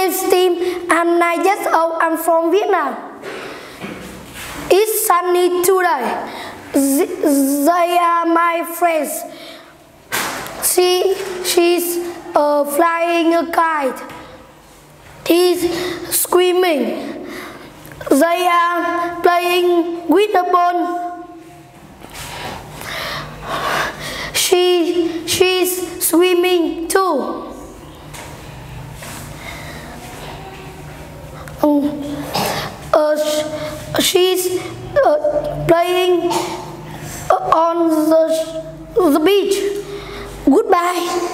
is Tim. I'm 9 years old. I'm from Vietnam. It's sunny today. They are my friends. She's flying a kite. He's screaming. They are playing with the ball. She's swimming too. She's playing on the beach. Goodbye.